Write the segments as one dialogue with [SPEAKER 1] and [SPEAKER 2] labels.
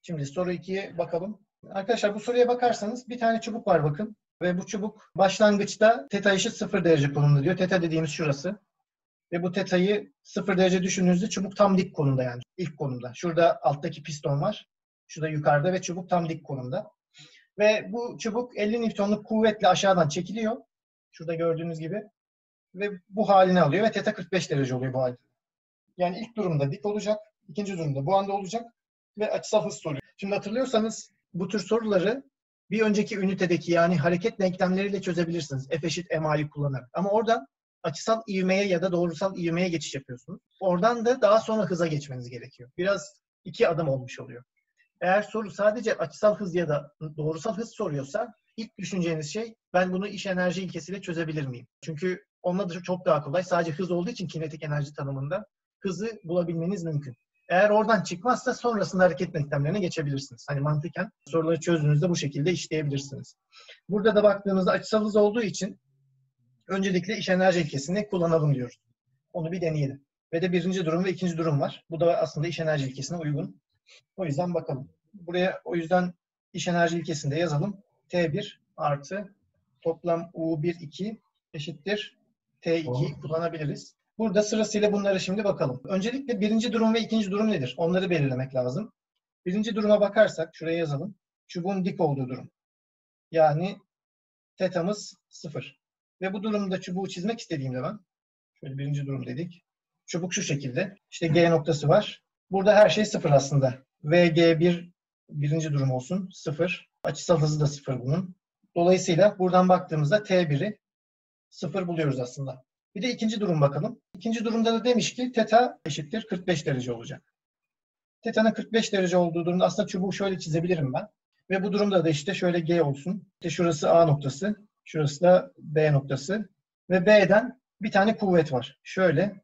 [SPEAKER 1] Şimdi soru 2'ye bakalım. Arkadaşlar bu soruya bakarsanız bir tane çubuk var bakın. Ve bu çubuk başlangıçta θ eşit 0 derece konumda diyor. Θ dediğimiz şurası. Ve bu θ'yı 0 derece düşündüğünüzde çubuk tam dik konumda yani. İlk konumda. Şurada alttaki piston var. Şurada yukarıda ve çubuk tam dik konumda. Ve bu çubuk 50 Newton'luk kuvvetle aşağıdan çekiliyor. Şurada gördüğünüz gibi. Ve bu halini alıyor ve θ 45 derece oluyor bu halde. Yani ilk durumda dik olacak. İkinci durumda bu anda olacak. Ve açısal hız soruyor. Şimdi hatırlıyorsanız bu tür soruları bir önceki ünitedeki yani hareket denklemleriyle çözebilirsiniz. F eşit MA'yı kullanarak. Ama oradan açısal ivmeye ya da doğrusal ivmeye geçiş yapıyorsunuz. Oradan da daha sonra hıza geçmeniz gerekiyor. Biraz iki adım olmuş oluyor. Eğer soru sadece açısal hız ya da doğrusal hız soruyorsa ilk düşüneceğiniz şey ben bunu iş enerji ilkesiyle çözebilir miyim? Çünkü onunla da çok daha kolay. Sadece hız olduğu için kinetik enerji tanımında hızı bulabilmeniz mümkün. Eğer oradan çıkmazsa sonrasında hareket denklemlerine geçebilirsiniz. Hani mantıken soruları çözdüğünüzde bu şekilde işleyebilirsiniz. Burada da baktığımızda açısal hız olduğu için öncelikle iş enerji ilkesini kullanalım diyoruz. Onu bir deneyelim. Ve de birinci durum ve ikinci durum var. Bu da aslında iş enerji ilkesine uygun. O yüzden bakalım. Buraya o yüzden iş enerji ilkesinde yazalım. T1 artı toplam U1, 2 eşittir T2'yi kullanabiliriz. Burada sırasıyla bunlara şimdi bakalım. Öncelikle birinci durum ve ikinci durum nedir? Onları belirlemek lazım. Birinci duruma bakarsak, şuraya yazalım. Çubuğun dik olduğu durum. Yani θ'mız 0. Ve bu durumda çubuğu çizmek istediğimde ben, şöyle birinci durum dedik. Çubuk şu şekilde. İşte G noktası var. Burada her şey 0 aslında. VG1 birinci durum olsun. 0. Açısal hızı da 0 bunun. Dolayısıyla buradan baktığımızda T1'i 0 buluyoruz aslında. Bir de ikinci durum bakalım. İkinci durumda da demiş ki θ eşittir 45 derece olacak. Θ'nin 45 derece olduğu durumda aslında çubuğu şöyle çizebilirim ben. Ve bu durumda da işte şöyle G olsun. İşte şurası A noktası. Şurası da B noktası. Ve B'den bir tane kuvvet var. Şöyle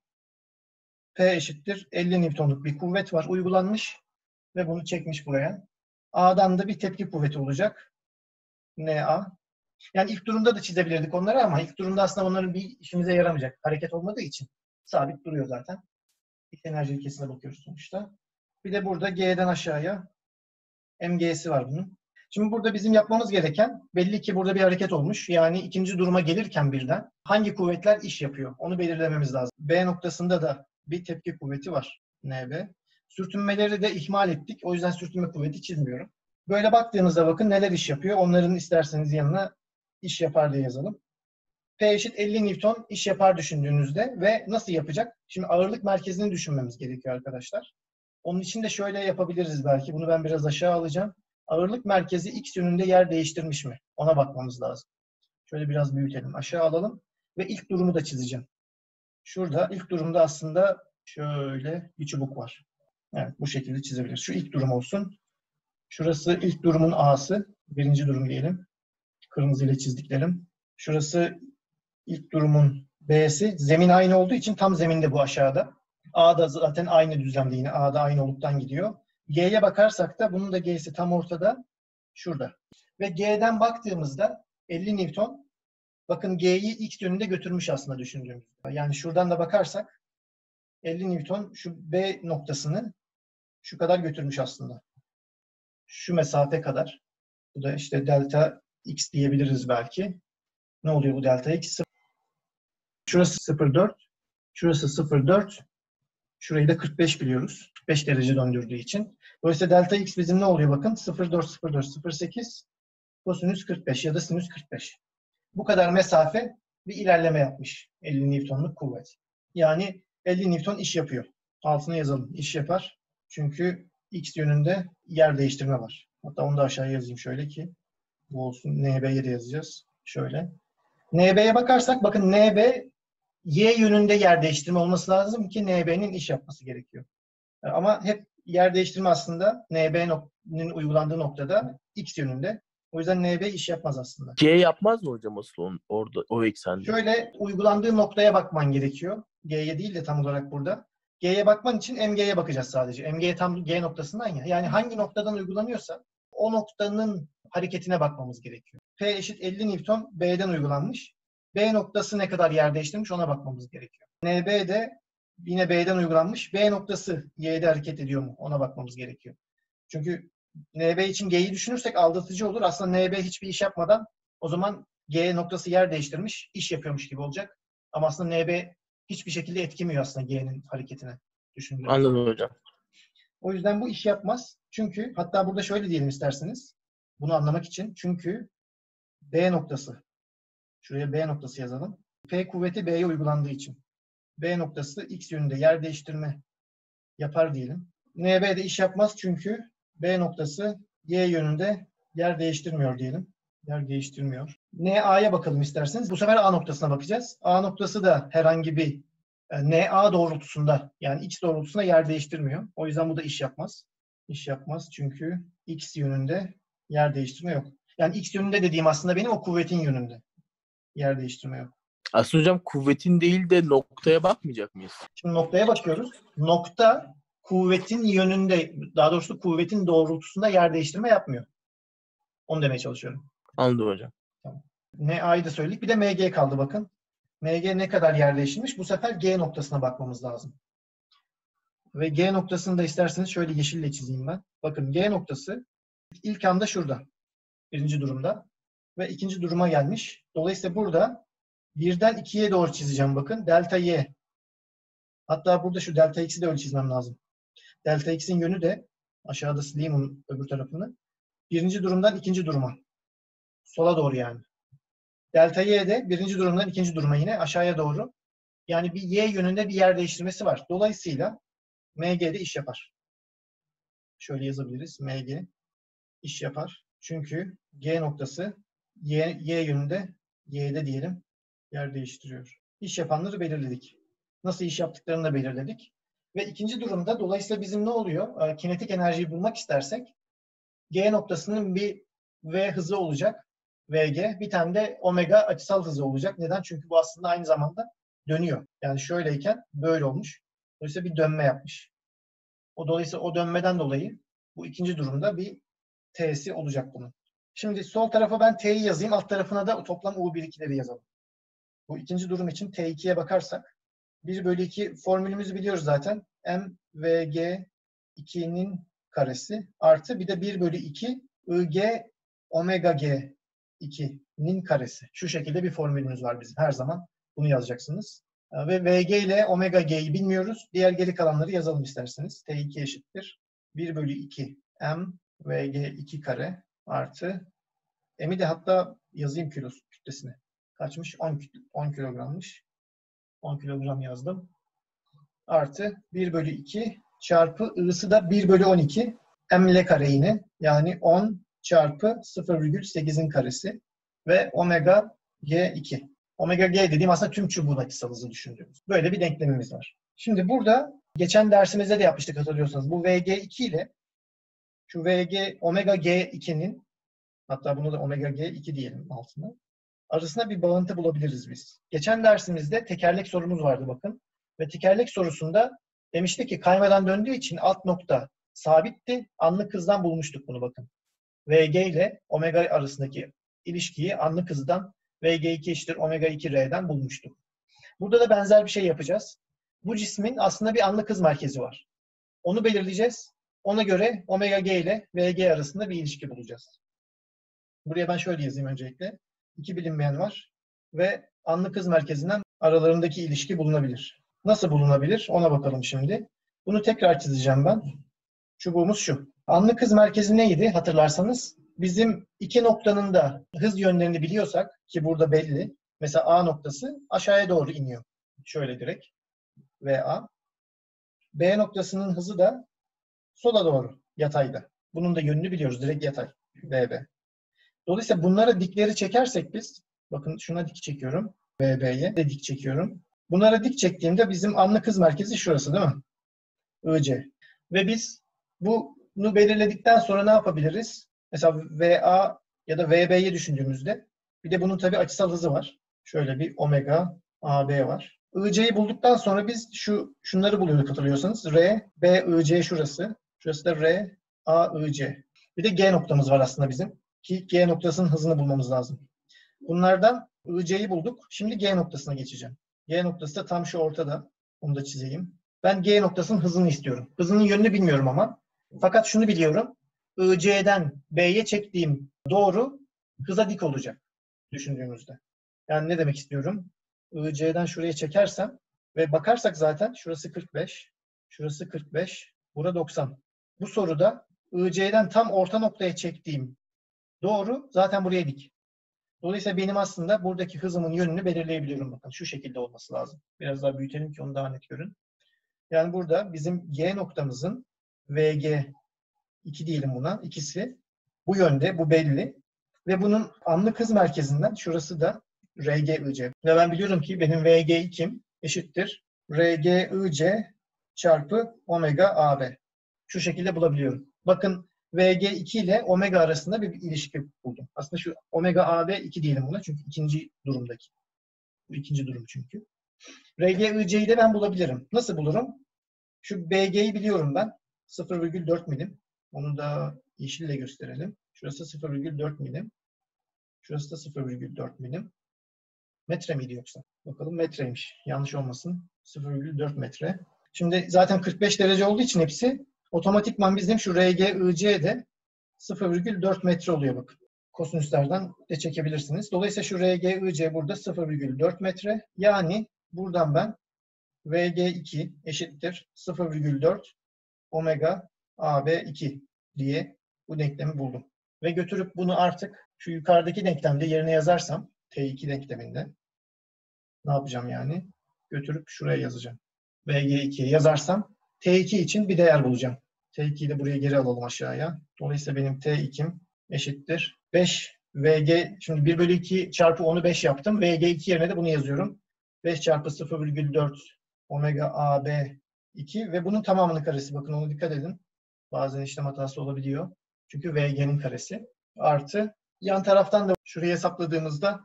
[SPEAKER 1] P eşittir 50 Newton'luk bir kuvvet var uygulanmış. Ve bunu çekmiş buraya. A'dan da bir tepki kuvveti olacak. NA. Yani ilk durumda da çizebilirdik onları ama ilk durumda aslında onların bir işimize yaramayacak. Hareket olmadığı için sabit duruyor zaten. İş enerji ilkesine bakıyoruz sonuçta. Bir de burada G'den aşağıya MG'si var bunun. Şimdi burada bizim yapmamız gereken belli ki burada bir hareket olmuş. Yani ikinci duruma gelirken birden hangi kuvvetler iş yapıyor? Onu belirlememiz lazım. B noktasında da bir tepki kuvveti var. NB. Sürtünmeleri de ihmal ettik. O yüzden sürtünme kuvveti çizmiyorum. Böyle baktığınızda bakın neler iş yapıyor. Onların isterseniz yanına iş yapar diye yazalım. P eşit 50 Newton iş yapar düşündüğünüzde ve nasıl yapacak? Şimdi ağırlık merkezini düşünmemiz gerekiyor arkadaşlar. Onun için de şöyle yapabiliriz belki. Bunu ben biraz aşağı alacağım. Ağırlık merkezi x yönünde yer değiştirmiş mi? Ona bakmamız lazım. Şöyle biraz büyütelim. Aşağı alalım. Ve ilk durumu da çizeceğim. Şurada ilk durumda aslında şöyle bir çubuk var. Evet, bu şekilde çizebiliriz. Şu ilk durum olsun. Şurası ilk durumun A'sı. Birinci durum diyelim. Kırmızı ile çizdiklerim. Şurası ilk durumun B'si. Zemin aynı olduğu için tam zeminde bu aşağıda. A da zaten aynı düzlemde yine. A da aynı oluktan gidiyor. G'ye bakarsak da bunun da G'si tam ortada. Şurada. Ve G'den baktığımızda 50 Newton bakın G'yi X yönünde götürmüş aslında düşündüğümüzde. Yani şuradan da bakarsak 50 Newton şu B noktasını şu kadar götürmüş aslında. Şu mesafe kadar. Bu da işte delta X diyebiliriz belki. Ne oluyor bu delta X? Şurası 0,4. Şurası 0,4. Şurayı da 45 biliyoruz. 45 derece döndürdüğü için. Dolayısıyla delta X bizim ne oluyor bakın? 0,4, 0,4, 0,8. Kosinüs 45 ya da sinüs 45. Bu kadar mesafe bir ilerleme yapmış. 50 Newton'luk kuvvet. Yani 50 Newton iş yapıyor. Altına yazalım. İş yapar. Çünkü X yönünde yer değiştirme var. Hatta onu da aşağıya yazayım şöyle ki bu olsun. NB'ye de yazacağız. Şöyle. NB'ye bakarsak bakın NB Y yönünde yer değiştirme olması lazım ki NB'nin iş yapması gerekiyor. Ama hep yer değiştirme aslında NB'nin uygulandığı noktada X yönünde. O yüzden NB iş yapmaz aslında.
[SPEAKER 2] G yapmaz mı hocam asıl orada o eksende?
[SPEAKER 1] Şöyle uygulandığı noktaya bakman gerekiyor. G'ye değil de tam olarak burada. G'ye bakman için MG'ye bakacağız sadece. MG tam G noktasından ya. Yani hangi noktadan uygulanıyorsa o noktanın hareketine bakmamız gerekiyor. P eşit 50 Newton B'den uygulanmış. B noktası ne kadar yer değiştirmiş ona bakmamız gerekiyor. NB de yine B'den uygulanmış. B noktası Y'de hareket ediyor mu ona bakmamız gerekiyor. Çünkü NB için G'yi düşünürsek aldatıcı olur. Aslında NB hiçbir iş yapmadan o zaman G noktası yer değiştirmiş, iş yapıyormuş gibi olacak. Ama aslında NB hiçbir şekilde etkilemiyor aslında G'nin hareketine düşündüğümüz zaman.
[SPEAKER 2] Anladım hocam.
[SPEAKER 1] O yüzden bu iş yapmaz. Çünkü hatta burada şöyle diyelim isterseniz. Bunu anlamak için. Çünkü B noktası. Şuraya B noktası yazalım. P kuvveti B'ye uygulandığı için. B noktası X yönünde yer değiştirme yapar diyelim. NB de iş yapmaz çünkü B noktası Y yönünde yer değiştirmiyor diyelim. Yer değiştirmiyor. NA'ya bakalım isterseniz. Bu sefer A noktasına bakacağız. A noktası da herhangi bir NA doğrultusunda yani X doğrultusunda yer değiştirmiyor. O yüzden bu da iş yapmaz. İş yapmaz çünkü X yönünde yer değiştirme yok. Yani X yönünde dediğim aslında benim o kuvvetin yönünde. Yer değiştirme yok.
[SPEAKER 2] Aslında hocam kuvvetin değil de noktaya bakmayacak mıyız?
[SPEAKER 1] Şimdi noktaya bakıyoruz. Nokta kuvvetin yönünde, daha doğrusu kuvvetin doğrultusunda yer değiştirme yapmıyor. Onu demeye çalışıyorum.
[SPEAKER 2] Anladım hocam.
[SPEAKER 1] Tamam. NA'yı da söyledik. Bir de MG kaldı bakın. MG ne kadar yer değiştirmiş? Bu sefer G noktasına bakmamız lazım. Ve G noktasını da isterseniz şöyle yeşille çizeyim ben. Bakın G noktası ilk anda şurada. Birinci durumda. Ve ikinci duruma gelmiş. Dolayısıyla burada 1'den 2'ye doğru çizeceğim bakın. Delta Y. Hatta burada şu delta X'i de öyle çizmem lazım. Delta X'in yönü de aşağıda sileyim onun öbür tarafını. Birinci durumdan ikinci duruma. Sola doğru yani. Delta Y de birinci durumdan ikinci duruma yine aşağıya doğru. Yani bir Y yönünde bir yer değiştirmesi var. Dolayısıyla MG de iş yapar. Şöyle yazabiliriz. MG iş yapar. Çünkü G noktası Y yönünde, Y'de diyelim, yer değiştiriyor. İş yapanları belirledik. Nasıl iş yaptıklarını da belirledik. Ve ikinci durumda dolayısıyla bizim ne oluyor? Kinetik enerjiyi bulmak istersek G noktasının bir V hızı olacak. VG. Bir tane de omega açısal hızı olacak. Neden? Çünkü bu aslında aynı zamanda dönüyor. Yani şöyleyken böyle olmuş. Dolayısıyla bir dönme yapmış. Dolayısıyla o dönmeden dolayı bu ikinci durumda bir T'si olacak bunun. Şimdi sol tarafa ben T'yi yazayım. Alt tarafına da toplam U1-2'leri yazalım. Bu ikinci durum için T2'ye bakarsak 1/2 formülümüzü biliyoruz zaten. MVG2'nin karesi artı bir de 1/2 IG omega G2'nin karesi. Şu şekilde bir formülümüz var bizim. Her zaman bunu yazacaksınız. Ve VG ile omega G'yi bilmiyoruz. Diğer geri kalanları yazalım isterseniz. T2 eşittir 1/2 M VG2 kare artı M'i de hatta yazayım kütlesini. Kaçmış? 10 kilogrammış. 10 kilogram yazdım. Artı 1/2 çarpı I'sı da 1/12 M kare yine. Yani 10 çarpı 0,8'in karesi ve omega G2. Omega G dediğim aslında tüm çubuğun açısal hızı düşündüğümüz. Böyle bir denklemimiz var. Şimdi burada geçen dersimizde de yapmıştık hatırlıyorsanız. Bu VG2 ile şu VG omega G2'nin hatta bunu da omega G2 diyelim altına. Arasında bir bağıntı bulabiliriz biz. Geçen dersimizde tekerlek sorumuz vardı bakın. Ve tekerlek sorusunda demişti ki kaymadan döndüğü için alt nokta sabitti. Anlık hızdan bulmuştuk bunu bakın. VG ile omega arasındaki ilişkiyi anlık hızdan VG2 eşittir omega 2R'den bulmuştuk. Burada da benzer bir şey yapacağız. Bu cismin aslında bir anlık hız merkezi var. Onu belirleyeceğiz. Ona göre omega G ile VG arasında bir ilişki bulacağız. Buraya ben şöyle yazayım öncelikle. İki bilinmeyen var ve anlık hız merkezinden aralarındaki ilişki bulunabilir. Nasıl bulunabilir? Ona bakalım şimdi. Bunu tekrar çizeceğim ben. Çubuğumuz şu. Anlık hız merkezi neydi hatırlarsanız? Bizim iki noktanın da hız yönlerini biliyorsak ki burada belli. Mesela A noktası aşağıya doğru iniyor. Şöyle direkt. VA. B noktasının hızı da sola doğru yatayda. Bunun da yönünü biliyoruz. Direkt yatay. BB. Dolayısıyla bunlara dikleri çekersek biz, bakın şuna dik çekiyorum. BB'ye de dik çekiyorum. Bunlara dik çektiğimde bizim anlık hız merkezi şurası değil mi? IC. Ve biz bunu belirledikten sonra ne yapabiliriz? Mesela VA ya da VB'yi düşündüğümüzde bir de bunun tabii açısal hızı var. Şöyle bir omega AB var. IC'yi bulduktan sonra biz şunları buluyorduk hatırlıyorsanız. R, B, IC şurası. Şurası da R, A, IC. Bir de G noktamız var aslında bizim. Ki G noktasının hızını bulmamız lazım. Bunlardan IC'yi bulduk. Şimdi G noktasına geçeceğim. G noktası da tam şu ortada. Onu da çizeyim. Ben G noktasının hızını istiyorum. Hızının yönünü bilmiyorum ama. Fakat şunu biliyorum. IC'den B'ye çektiğim doğru hıza dik olacak düşündüğümüzde. Yani ne demek istiyorum? IC'den şuraya çekersem ve bakarsak zaten şurası 45, şurası 45, bura 90. Bu soruda IC'den tam orta noktaya çektiğim doğru zaten buraya dik. Dolayısıyla benim aslında buradaki hızımın yönünü belirleyebiliyorum. Bakın şu şekilde olması lazım. Biraz daha büyütelim ki onu daha net görün. Yani burada bizim G noktamızın VG 2 diyelim buna. İkisi bu yönde, bu belli. Ve bunun anlık hız merkezinden şurası da RGIC. Ve ben biliyorum ki benim VG2'm eşittir RGIC çarpı omega AB. Şu şekilde bulabiliyorum. Bakın VG2 ile omega arasında bir ilişki buldum. Aslında şu omega AB 2 diyelim buna çünkü ikinci durumdaki. Bu ikinci durum çünkü. RGIC'yi de ben bulabilirim. Nasıl bulurum? Şu BG'yi biliyorum ben. 0,4 milim. Onu da yeşille gösterelim. Şurası 0,4 milim. Şurası da 0,4 milim. Metre miydi yoksa? Bakalım metreymiş. Yanlış olmasın. 0,4 metre. Şimdi zaten 45 derece olduğu için hepsi otomatikman bizim şu RGIC de 0,4 metre oluyor bakın. Kosinüslerden de çekebilirsiniz. Dolayısıyla şu RGIC burada 0,4 metre. Yani buradan ben VG2 eşittir 0,4 omega AB2 diye bu denklemi buldum. Ve götürüp bunu artık şu yukarıdaki denklemde yerine yazarsam T2 denkleminde ne yapacağım yani? Götürüp şuraya yazacağım. VG2'ye yazarsam T2 için bir değer bulacağım. T2'yi de buraya geri alalım aşağıya. Dolayısıyla benim T2'm eşittir 5 VG, şimdi 1 bölü 2 çarpı 10'u 5 yaptım. VG2 yerine de bunu yazıyorum. 5 çarpı 0,4 omega AB 2 ve bunun tamamının karesi. Bakın ona dikkat edin. Bazen işlem hatası olabiliyor. Çünkü VG'nin karesi. Artı yan taraftan da şuraya hesapladığımızda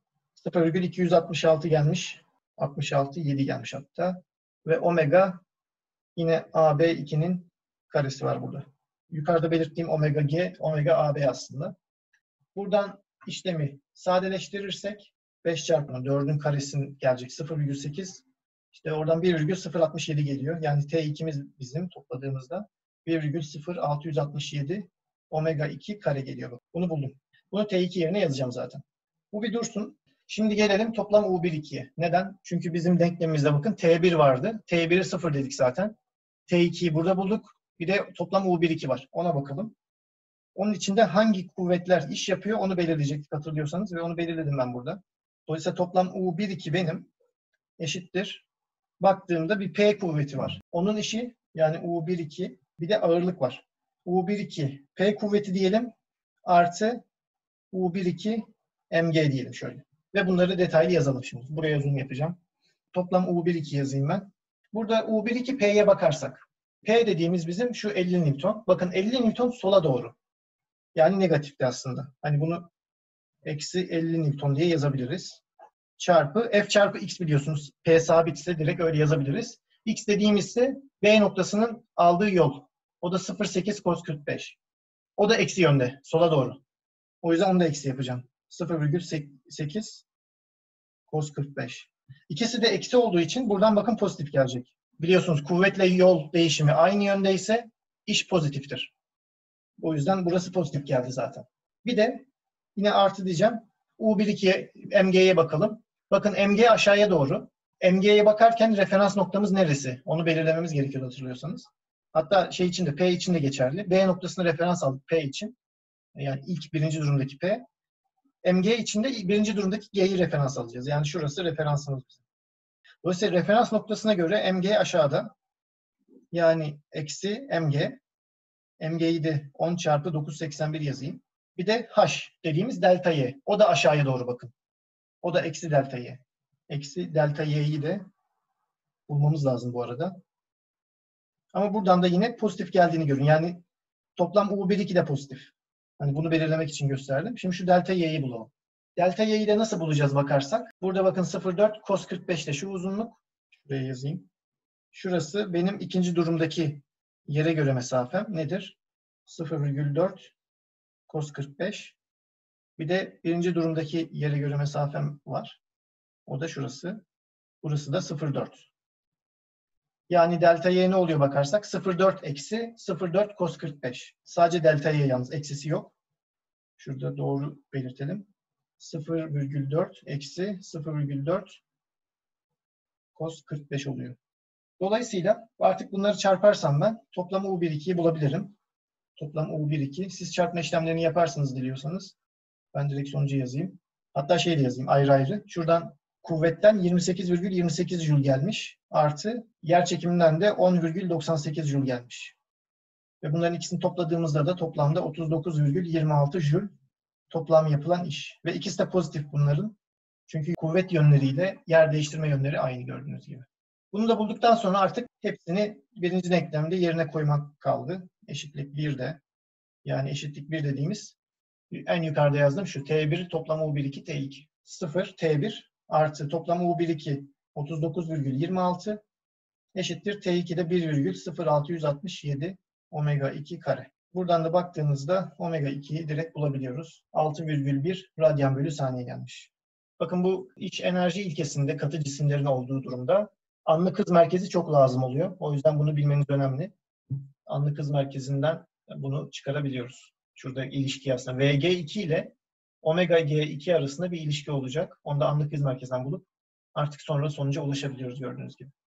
[SPEAKER 1] 0,266 gelmiş. 66, 7 gelmiş hatta. Ve omega yine AB2'nin karesi var burada. Yukarıda belirttiğim omega G, omega AB aslında. Buradan işlemi sadeleştirirsek 5 çarpı 4'ün karesinin gelecek 0,8. İşte oradan 1,067 geliyor. Yani T2'miz bizim topladığımızda 1,0667 omega 2 kare geliyor. Bunu buldum. Bunu T2 yerine yazacağım zaten. Bu bir dursun. Şimdi gelelim toplam U1-2'ye. Neden? Çünkü bizim denklemimizde bakın T1 vardı. T1'i 0 dedik zaten. T2'yi burada bulduk. Bir de toplam U1-2 var. Ona bakalım. Onun içinde hangi kuvvetler iş yapıyor onu belirleyecektik hatırlıyorsanız ve onu belirledim ben burada. Dolayısıyla toplam U1-2 benim eşittir. Baktığımda bir P kuvveti var. Onun işi yani U1-2 bir de ağırlık var. U1-2 P kuvveti diyelim artı U1-2 mg diyelim şöyle. Ve bunları detaylı yazalım şimdi. Buraya zoom yapacağım. Toplam U1-2 yazayım ben. Burada U1-2 P'ye bakarsak. P dediğimiz bizim şu 50 Newton. Bakın 50 Newton sola doğru. Yani negatifti aslında. Hani bunu eksi 50 Newton diye yazabiliriz. Çarpı F çarpı X biliyorsunuz. P sabitse direkt öyle yazabiliriz. X dediğimiz ise B noktasının aldığı yol. O da 0,8 cos 45. O da eksi yönde. Sola doğru. O yüzden onu da eksi yapacağım. 0,8 cos 45. İkisi de eksi olduğu için buradan bakın pozitif gelecek. Biliyorsunuz kuvvetle yol değişimi aynı yöndeyse iş pozitiftir. O yüzden burası pozitif geldi zaten. Bir de yine artı diyeceğim. U1-2'ye, MG'ye bakalım. Bakın MG aşağıya doğru. MG'ye bakarken referans noktamız neresi? Onu belirlememiz gerekiyor hatırlıyorsanız. Hatta şey için de P için de geçerli. B noktasını referans aldık P için. Yani ilk birinci durumdaki P. MG için de birinci durumdaki G'yi referans alacağız. Yani şurası referansımız bizim. Dolayısıyla referans noktasına göre MG aşağıda. Yani eksi MG. MG'yi de 10 çarpı 981 yazayım. Bir de H dediğimiz delta Y. O da aşağıya doğru bakın. O da eksi delta Y. Eksi delta Y'yi de bulmamız lazım bu arada. Ama buradan da yine pozitif geldiğini görün. Yani toplam U1-2 de pozitif. Hani bunu belirlemek için gösterdim. Şimdi şu delta Y'yi bulalım. Delta Y'yi de nasıl bulacağız bakarsak. Burada bakın 0,4 cos 45 de şu uzunluk. Şuraya yazayım. Şurası benim ikinci durumdaki yere göre mesafem nedir? 0,4 cos 45. Bir de birinci durumdaki yere göre mesafem var. O da şurası. Burası da 0,4. Yani delta y ne oluyor bakarsak? 0,4 eksi 0,4 cos 45. Sadece delta y yalnız. Eksisi yok. Şurada doğru belirtelim. 0,4 eksi 0,4 cos 45 oluyor. Dolayısıyla artık bunları çarparsam ben toplamı U1,2'yi bulabilirim. Toplam U1,2. Siz çarpma işlemlerini yaparsınız diliyorsanız. Ben direkt sonucu yazayım. Hatta şey de yazayım ayrı ayrı. Şuradan kuvvetten 28,28 Joule gelmiş. Artı yer çekiminden de 10,98 Joule gelmiş. Ve bunların ikisini topladığımızda da toplamda 39,26 Joule toplam yapılan iş. Ve ikisi de pozitif bunların. Çünkü kuvvet yönleriyle yer değiştirme yönleri aynı gördüğünüz gibi. Bunu da bulduktan sonra artık hepsini birinci denklemde yerine koymak kaldı. Eşitlik 1'de. Yani eşitlik 1 dediğimiz en yukarıda yazdım şu. T1 toplamı U1,2 T2. 0 T1 artı toplamı U1,2 39,26 eşittir T2'de 1,0667 omega 2 kare. Buradan da baktığınızda omega 2'yi direkt bulabiliyoruz. 6,1 radyan bölü saniye gelmiş. Bakın bu iç enerji ilkesinde katı cisimlerin olduğu durumda anlık hız merkezi çok lazım oluyor. O yüzden bunu bilmeniz önemli. Anlık hız merkezinden bunu çıkarabiliyoruz. Şurada ilişki aslında. VG2 ile omega G2 arasında bir ilişki olacak. Onu da anlık hız merkezinden bulup artık sonra sonuca ulaşabiliyoruz gördüğünüz gibi.